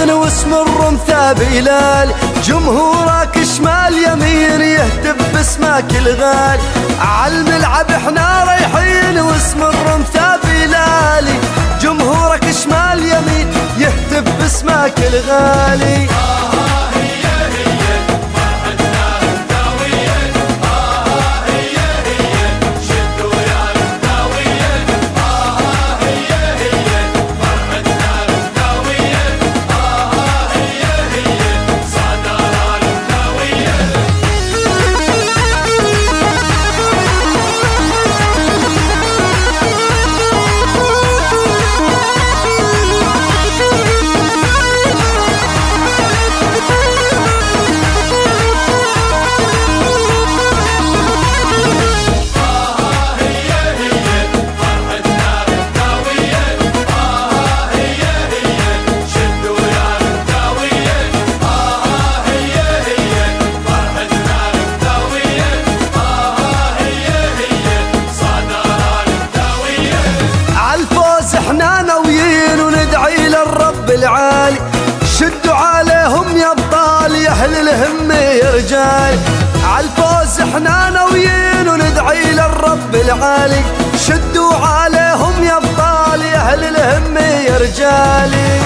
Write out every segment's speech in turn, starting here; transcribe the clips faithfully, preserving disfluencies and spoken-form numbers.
عين واسم الرمثة بلال، جمهورك شمال يمين يهتف باسمك الغالي، عالملعب احنا رايحين واسم الرمثة بلالي، جمهورك شمال يمين يهتف باسمك الغالي. احنا ناويين وندعي للرب العالي، شدوا عليهم يا ابطال يا اهل الهمة يا رجال، عالفوز احنا ناويين وندعي للرب العالي، شدوا عليهم يا ابطال يا اهل الهمة يا رجالي.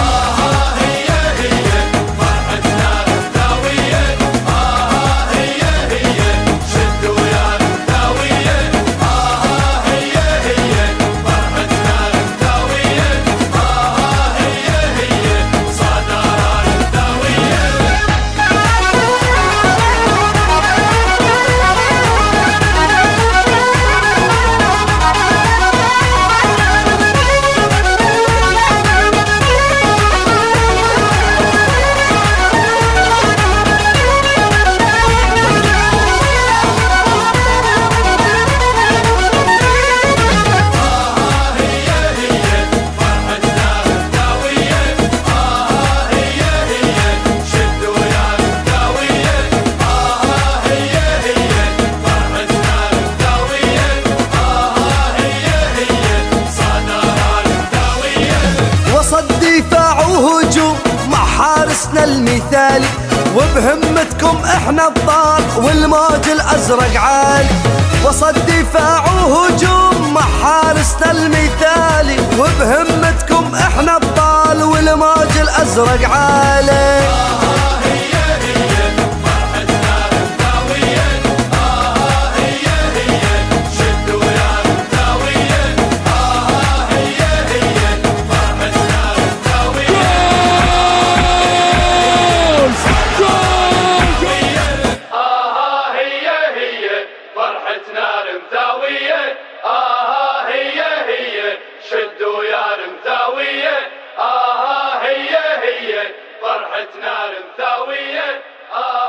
دفاع وهجوم مع حارسنا المثالي، وبهمتكم احنا ابطال والموج الازرق عالي، وسط دفاع وهجوم مع حارسنا المثالي، وبهمتكم احنا ابطال والموج الازرق عالي. آها هي هي شدوا يا رمثاوية، آها هي هي فرحة نار مثاوية.